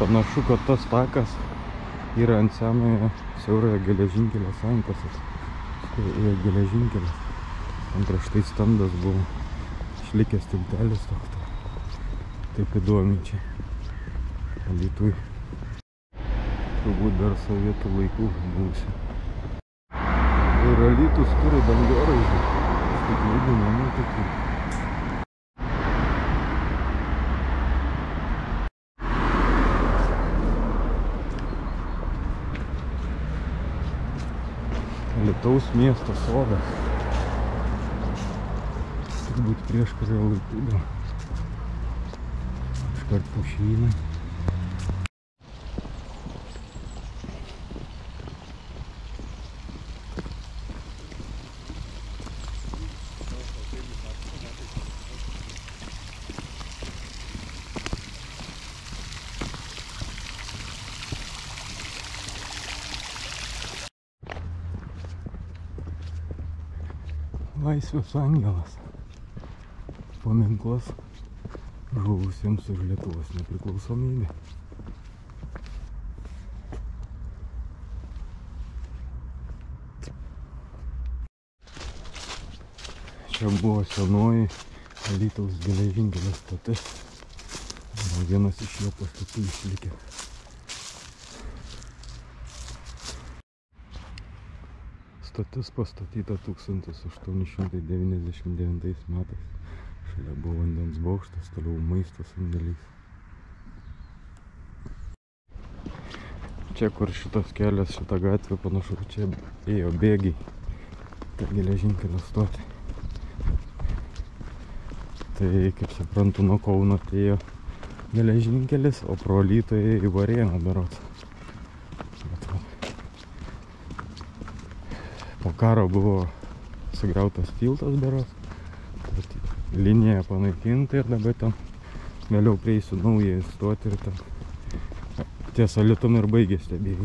panašu, kad tas takas yra ant senojo siaurojo geležinkelio sankasas. Ėjo geležinkelis. Ant prieš tai standas buvo išlikęs tiltelis toks. Taip įdomiai čia Alytuj. Turbūt dar sovietų laikų buvusi. Ir Alytus turi dangoraižį. Stiklaidų namų tokių. Alytaus miesto sodas. Turbūt prieš kurio laikų buvo. Iškart pušynai. Laisvės angelas. Paminklas žuvusiems už Lietuvos nepriklausomybę. Čia buvo senoji Alytaus geležinkelio stotis. Vienas iš jo pastatų išlikęs. Stotis pastatyta 1899 metais. Šalia buvo vandens bokštas, toliau maisto sandėlys. Čia, kur šitas kelias, šita gatvė, panašu, čia ėjo bėgiai. Ta geležinkelio stotį. Tai, kaip suprantu, nuo Kauno atėjo geležinkelis, o pro Alytų ėjo į Varėną berods. Po karo buvo sugriautas tiltas berods, linija panaikinta ir dabar ten vėliau prieisiu naują stotį ir ten ties Alytum ir baigėsi tie bėgiai.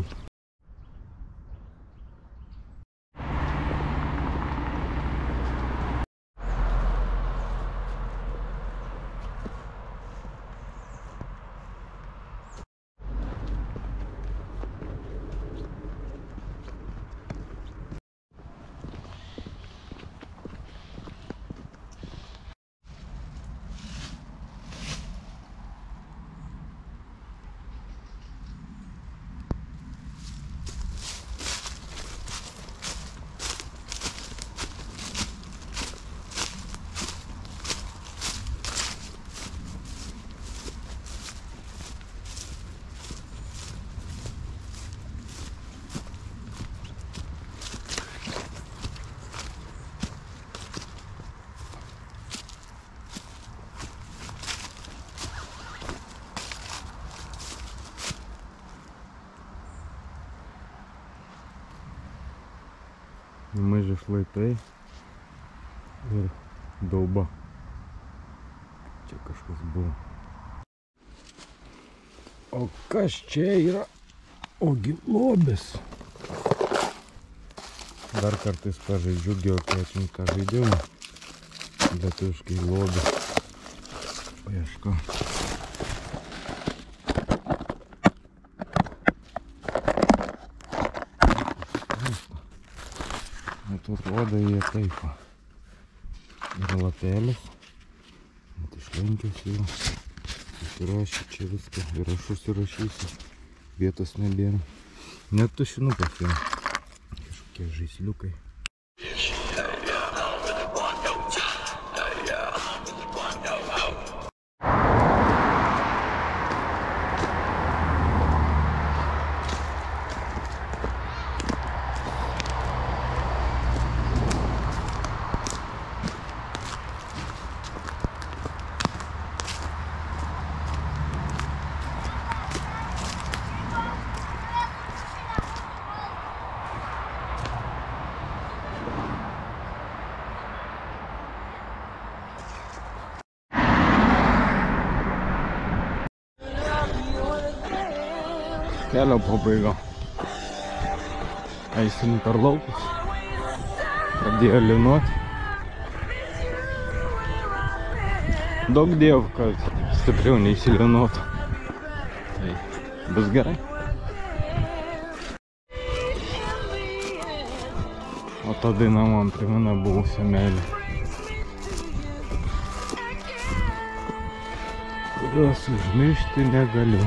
Maži šlaitai ir dauba. Čia kažkas buvo. O kas čia yra? Ogi lobis. Dar kartais pažaidžiu geokečininką žaidimą. Lietuviškai lobis. Paieško. Atrodo jie taip. Yra lapelis. Išlenkęs jau. Susirašė čia viską. Ir aš užsirašysiu. Vietos nebėra. Net tušinukas jau. Kažkokie žaisliukai. Kelio pabaiga. Eisim per laukus. Pradėjo lynuoti. Daug diev, kad stipriau neįsilinuotų. Tai Bus gerai. O ta daina man primena buvusią meilę, kurios užmiršti negaliu.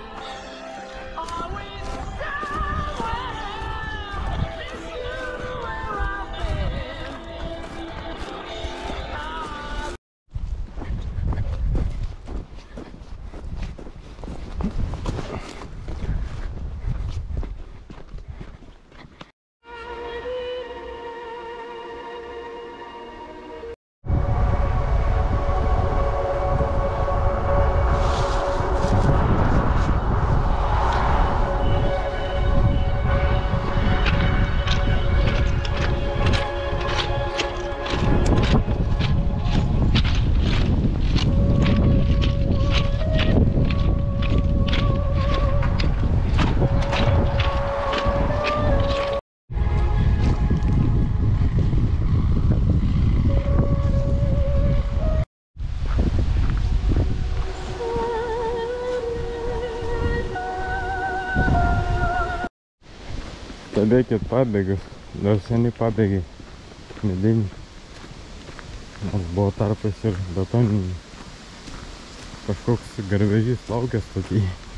Stebėkit pabėgius, dar seni pabėgiai, mediniai, nors buvo tarpas ir betoniniai, kažkoks garvežys laukęs tokį.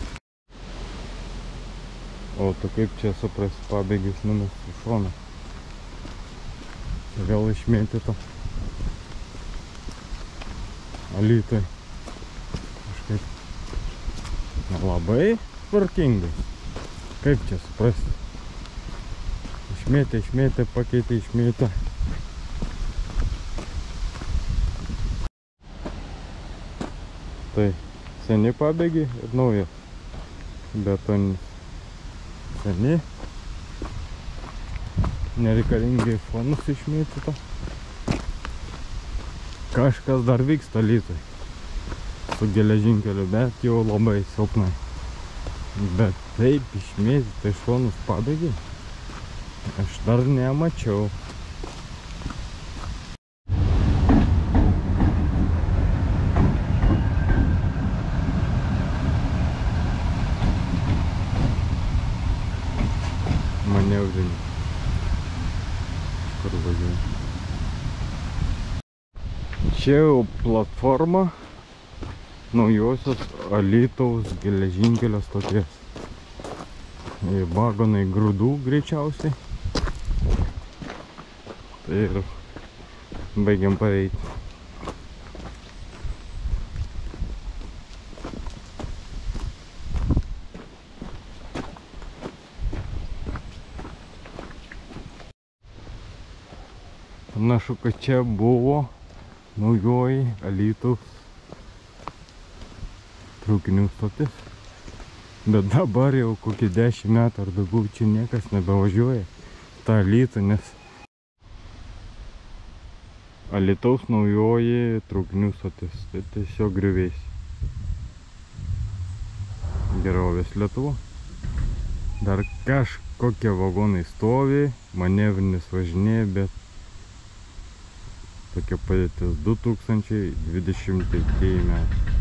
O tu kaip čia suprasti, pabėgius numest į šoną, vėl išmėtyta Alytui, kažkaip labai tvarkingai, kaip čia suprasti. Išmėtė, pakeitė, išmėtė. Tai seni pabėgiai ir naujas betoninis. Seni, nereikalingai fonus išmėtyta. Kažkas dar vyksta Alytui su geležinkeliu, bet jau labai silpnai. Bet taip išmėtyta iš fonus pabėgiai aš dar nemačiau. Manevrinį. Kur važiuoju? Čia jau platforma naujosios Alytaus geležinkelio stoties. Vagonai grūdų greičiausiai. Tai ir baigiam paveikti. Panašu, kad čia buvo naujoji Alytaus traukinių stotis. Bet dabar jau kokį 10 metų ar daugiau čia niekas nebevažiuoja tą Alytų, nes Alytaus naujoji traukinių stotis, tai tiesiog griuvės. Gerovės Lietuva. Dar kažkokie vagonai stovi, manevrinis važinėja, bet tokia padėtis 2023 metai.